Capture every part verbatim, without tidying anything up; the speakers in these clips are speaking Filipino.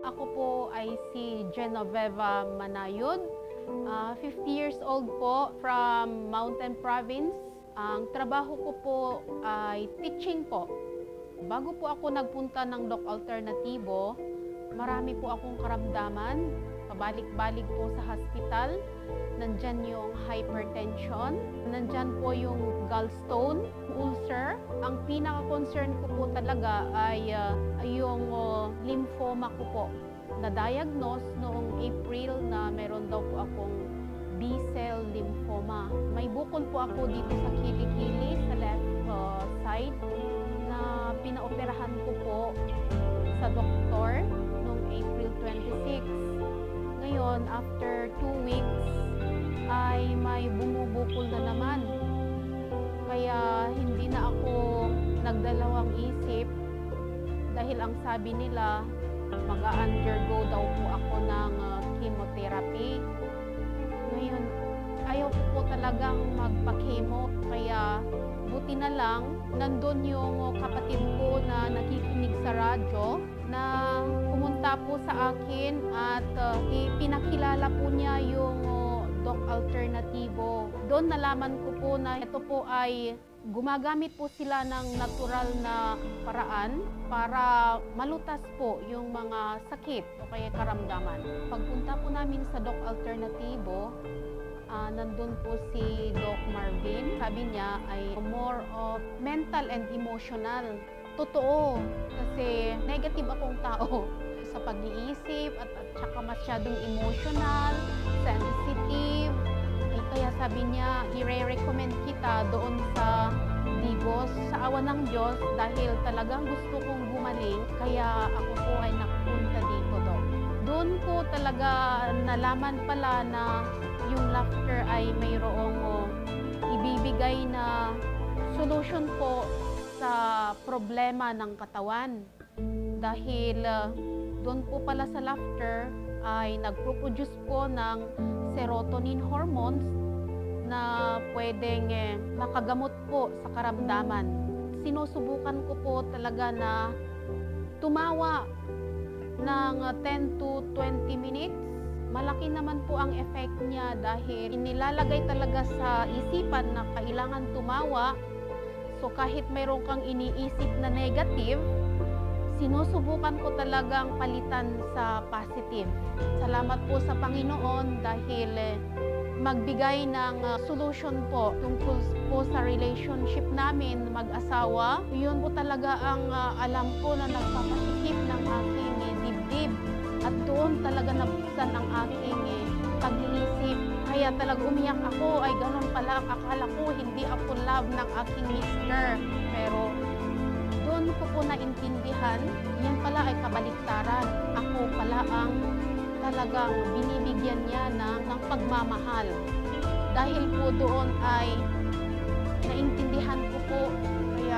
Ako po ay si Genoveva Manayod, uh, fifty years old po, from Mountain Province. Ang trabaho ko po ay teaching po. Bago po ako nagpunta ng Doc Alternativo, marami po akong karamdaman. Pabalik-balik po sa hospital. Nandyan yung hypertension. Nandyan po yung gallstone, ulcer. Ang pinaka-concern ko po talaga ay uh, yung uh, lymphoma ko po. Na-diagnose noong April na meron daw po akong B-cell lymphoma. May bukol po ako dito sa kilikili, sa left uh, side, na pinaoperahan ko po sa doktor noong April twenty-six. Ngayon, after two weeks, ay may bumubukol na naman. Kaya hindi na ako nagdalawang isip dahil ang sabi nila, mag-undergo daw po ako ng uh, chemotherapy. Ngayon, ayaw ko po talagang magpa-chemo. Kaya buti na lang, nandun yung kapatid ko na nakikinig sa radyo na pumunta po sa akin at uh, pinakilala po niya yung uh, Doc Alternativo. Doon nalaman ko po na ito po ay gumagamit po sila ng natural na paraan para malutas po yung mga sakit o kaya karamdaman. Pagpunta po namin sa Doc Alternativo, uh, nandun po si Doc Marvin. Sabi niya ay more of mental and emotional. Totoo, kasi negative akong tao sa pag-iisip at, at saka masyadong emotional, sensitive. Ay, kaya sabi niya, i-recommend kita doon sa Digos, sa awa ng Diyos, dahil talagang gusto kong gumaling, kaya ako po ay nakapunta dito, Doc. Doon ko talaga nalaman pala na yung laughter ay mayroong oh, ibibigay na solution po sa problema ng katawan. Dahil uh, doon po pala sa laughter ay nagproproduce po ng serotonin hormones na pwedeng eh, makagamot po sa karamdaman. Sinusubukan ko po talaga na tumawa ng ten to twenty minutes. Malaki naman po ang effect niya dahil inilalagay talaga sa isipan na kailangan tumawa. So kahit mayroon kang iniisip na negative, sinusubukan ko talagang palitan sa positive. Salamat po sa Panginoon dahil eh, magbigay ng uh, solution po tungkol po sa relationship namin mag-asawa. Yun po talaga ang uh, alam ko na nagpapasikip ng aking eh, dibdib. At doon talaga nabuksan ang aking eh, pag-iisip. Kaya talaga umiyak ako, ay ganun pala. Akala ko hindi ako love ng aking mister. Pero doon ko po naintindihan, yan pala ay kabaliktaran. Ako pala ang talagang binibigyan niya ng, ng pagmamahal. Dahil po doon ay naintindihan ko po. Kaya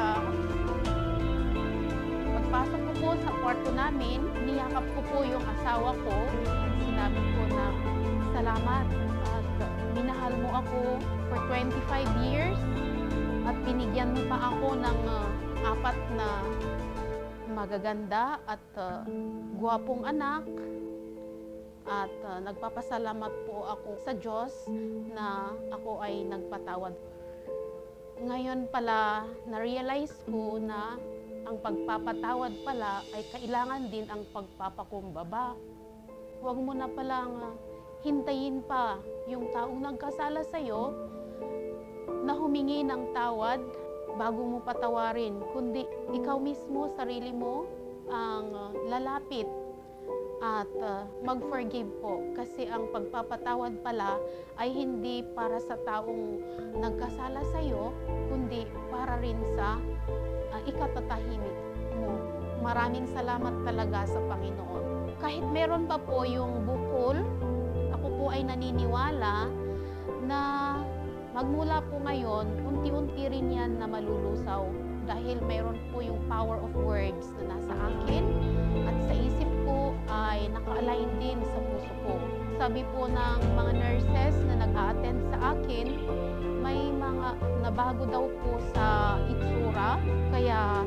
pagpasok ko po sa kwarto namin, niyakap ko po yung asawa ko. Sinabi ko na salamat at minahal mo ako for twenty-five years at binigyan mo pa ako ng uh, apat na magaganda at uh, gwapong anak. At uh, nagpapasalamat po ako sa Diyos na ako ay nagpatawad. Ngayon pala, na-realize ko na ang pagpapatawad pala ay kailangan din ang pagpapakumbaba. Huwag mo na palang uh, hintayin pa yung taong nagkasala sa'yo na humingi ng tawad bago mo patawarin, kundi ikaw mismo, sarili mo, ang uh, lalapit at uh, mag-forgive po. Kasi ang pagpapatawad pala ay hindi para sa taong nagkasala sa iyo, kundi para rin sa uh, ikatatahimik mo. Maraming salamat talaga sa Panginoon. Kahit meron pa po yung bukol, ako po ay naniniwala na magmula po ngayon, unti-unti rin yan na malulusaw. Dahil mayroon po yung power of words na nasa akin at sa isip ko ay naka-align din sa puso ko. Sabi po ng mga nurses na nag-a-attend sa akin, may mga nabago daw po sa itsura. Kaya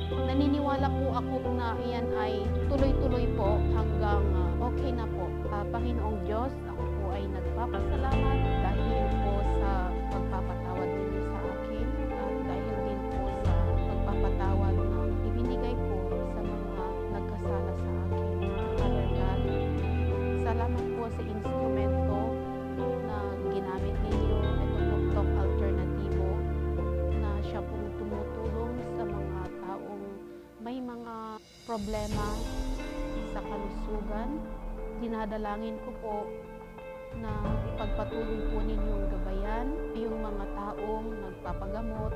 Naniniwala po ako na iyan ay tuloy-tuloy po hanggang uh, okay na po. Uh, Panginoong Diyos, ako po ay nagpapasalamat dahil po sa pagpapatawad ninyo sa akin at dahil din po sa pagpapatawad na ibinigay po sa mga nagkasala sa akin. Father God, salamat po sa instrumento na ginamit ninyo, ito Tok Alternatibo, na siya pong tumutulong sa mga taong may mga problema sa kalusugan. Dinadalangin ko po na ipagpatuloy po ninyong gabayan yung mga taong nagpapagamot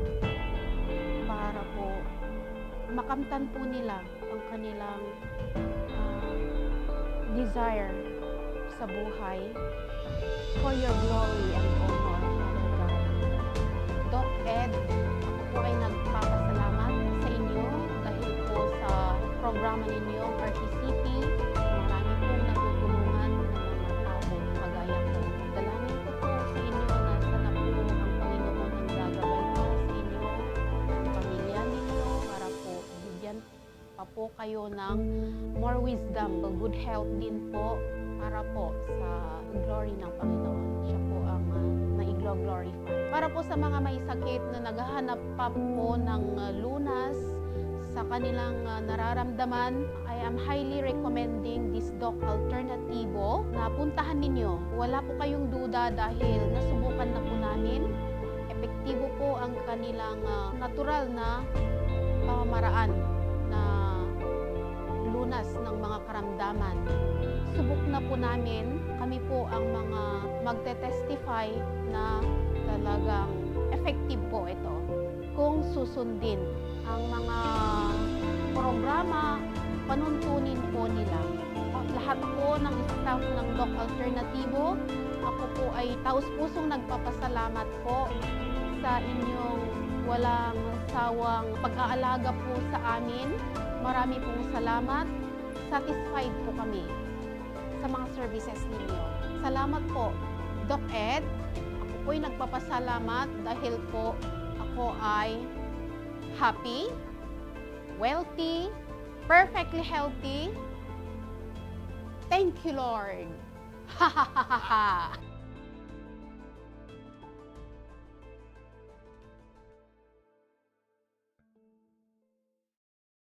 para po makamtan po nila ang kanilang uh, desire sa buhay for your glory and honor, Father God. Doc Ed, ako po ay nagpapasalamat sa inyo dahil po sa programa ninyo, R T C P. Marami pong natutulungan ng mga tao kagaya ko. Dalangin ko po sa inyo na sana po ang Panginoon ang gagabay po sa inyo, pamilya ninyo, para po bigyan pa po kayo ng more wisdom, good health din po, para po sa glory ng Panginoon. Siya po ang uh, na-glorify. Para po sa mga may sakit na naghahanap pa po ng uh, lunas sa kanilang uh, nararamdaman, I am highly recommending this Doc Alternatibo na puntahan ninyo. Wala po kayong duda dahil nasubukan na po namin. Epektibo po ang kanilang uh, natural na pamamaraan na lunas ng mga karamdaman. Subok na po namin, kami po ang mga magte-testify na talagang effective po ito kung susundin ang mga programa, panuntunin po nila. Lahat po ng staff ng Doc Alternatibo, ako po ay taus-pusong nagpapasalamat po sa inyong walang sawang pag-aalaga po sa amin. Marami pong salamat. Satisfied po kami sa mga services ninyo. Salamat po, Doc Ed. Ako po ay nagpapasalamat dahil po ako ay happy, wealthy, perfectly healthy. Thank you, Lord. Ha ha ha ha ha.